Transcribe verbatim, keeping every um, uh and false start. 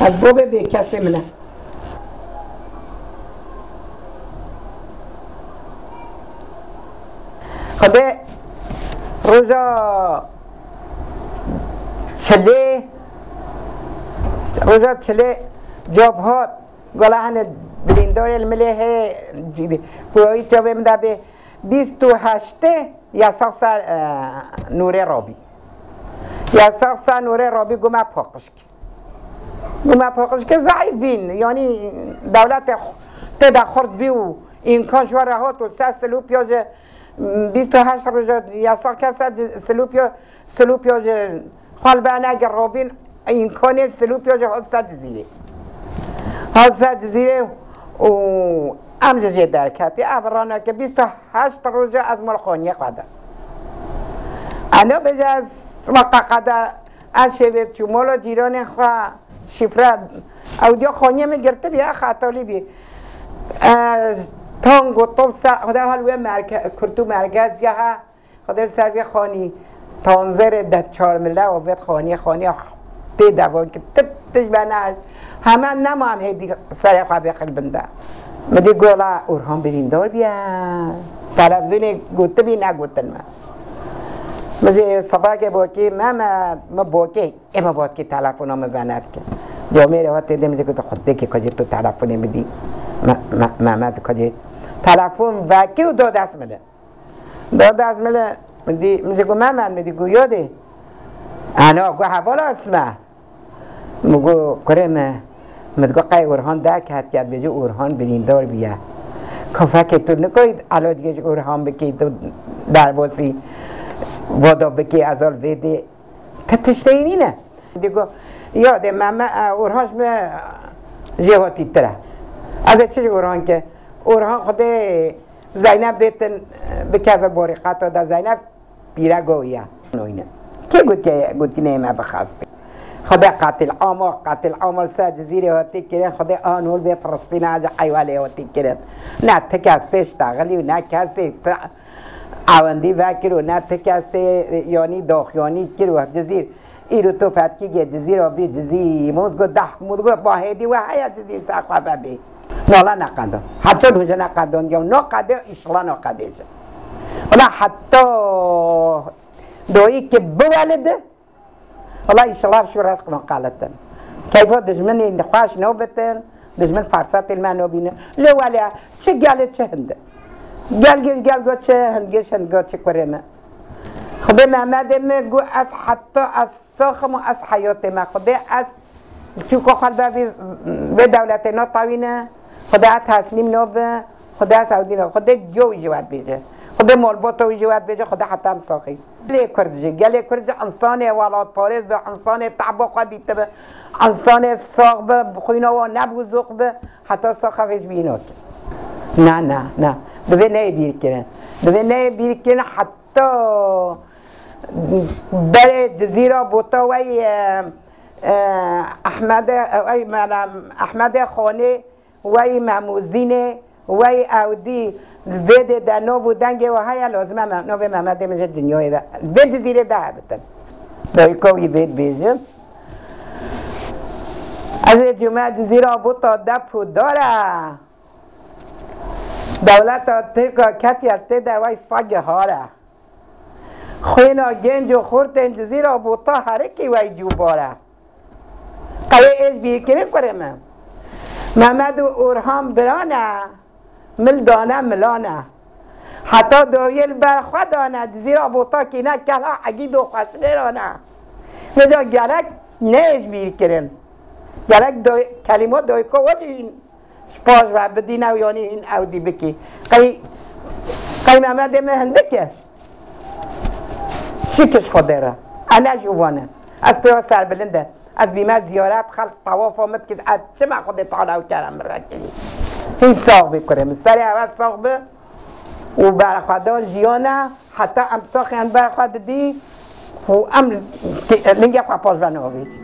از بابه به کسی منه خدا روزا چله روزا چله جاب ها گله هنه بلیندار الملیه جیبی پویایی جابه منده به بیست و هشته یا ساقسا نوره رابی یا ساقسا نوره رابی گمه پاقش که گمه پاقش که ضعیف بین یعنی دولت تدا خورد بی و این کان شواره ها تو سه سلو پیاز بیست و هشت روزا یا ساق کسا سلو پیاز سلو پیاز خالبانه اگر رابین این کانه سلو پیاز هستا جزیره هستا جزیره و ام جزیره درکتی افرانا که بیست و هشت روزا از ملخانیه قده انا بجاز وقت قده اشبه چو مولا جیران خواه شفره او دیا خانیه می گرته بیا خطالی بی تانگ و طب سر خدا حالوی مرکز کرتو مرکز یا ها خدا سر بیا خانی تانزر ده چار مله و بید خانی خانی تی دوان که تتش بنال همه نمو هم هیدی سر خواه بخل بنده مدی گولا اورهان بریندار بیا طرف زینه گوته بی نگوتن من مزه صبح که باکی محمد ما باکی اما باید که تلفن ها مبند که جامعه رو هاته دمیزه که خود که کجی تو تلفن میدی محمد کجی تلفن وکی و داد از مله داد از مله مدی مزه که محمد مدی گو یاده انا گو حوالا اسمه مگو کرم مدگو قای اورهان درک هد کرد بجو اورهان بریندار بیا کافه که تو نکوید علاج که اورهان بکی تو درباسی وادا بکی ازال ویده تتشتینی نه دیگو یاده ماما اورهانش به جهاتی تره از چه اورهان که اورهان خود زینب بیتن بکر باری قطع دا زینب بیره گویه نوینه که گوت که گوت که نیمه بخواسته خدا قاتل عامل قاتل عامل سه جزیره هاتی کرن خدا آنول به فلسطین از حیواله هاتی کرن نه تک از پیش تاغلی و نه کسی آوندی وکر و نه تکسته یعنی داخیانی کرو جزیر ایرو تو فتکی گه جزیر آبی جزیر مودگو ده مودگو باهدی و هیا جزیر ساقا ببی نالا نقدان حتی دوجه نقدان یا نقده اشلا نقده شد ولی حتی دویی که بولده ولی اشلا شو رزق نقالتن کیفا دجمن این خواهش نو بتن دجمن فرصت المن نو بینه لو ولی چه گله چه هنده گل گل گل گو چه هنگش هنگو چه کرمه خدا محمد میگو از حتی از ساخم و از حیات ما خدا از چوکو خدا به دولت نا طاوینه خدا تسلیم نو به خدا سعودی نو خدا جو جواد بیجه خدا مالباتو جواد بیجه خدا حتی هم ساخی گلی کرجه گلی کرجه انسان ولاد پارز به انسان تعبقه دیته به انسان ساق به خوینه و نبوزق به حتی ساخه بینات نه نه نه دوی نه بیر کنن دوی نه بیر کنن حتی بر جزیره بوتا وی احمد وی احمد خانه وی معموزینه وی اودی وید دنو بودنگه و های لازمه نو محمد میشه دنیای ده به جزیره ده بتن دوی کوی وید بیجم از جمعه جزیره بوتا دپو داره دولت ترکا کتی از تی دوای ساگ هاره خوینا گنج و خورت این جزیره بوتا هرکی وی جو باره قوی ایش بیر کنیم کرم محمد و اورهان برانه مل دانه ملانه حتی دویل برخوا دانه جزیره بوتا که نه کلا عگید و خشنه رانه نجا گلک نیش بیر کرم گلک دوی کلمات دوی که وجین پاش و بدینه و یعنی این اودی بکی قی قی محمد مهنده که شکش خود داره انا جوانه از پیها سر بلنده از بیمه زیارت خلق طواف آمد که از چه من خود تعالی کرم برکنی این ساق بکرم سر اول ساق به و برخوادان جیانه حتی ام ساقی هم برخواد دی و ام نگه خواه پاش و نویش